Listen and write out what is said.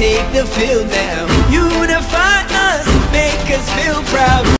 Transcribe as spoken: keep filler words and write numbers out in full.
take the field now. Unify us, make us feel proud.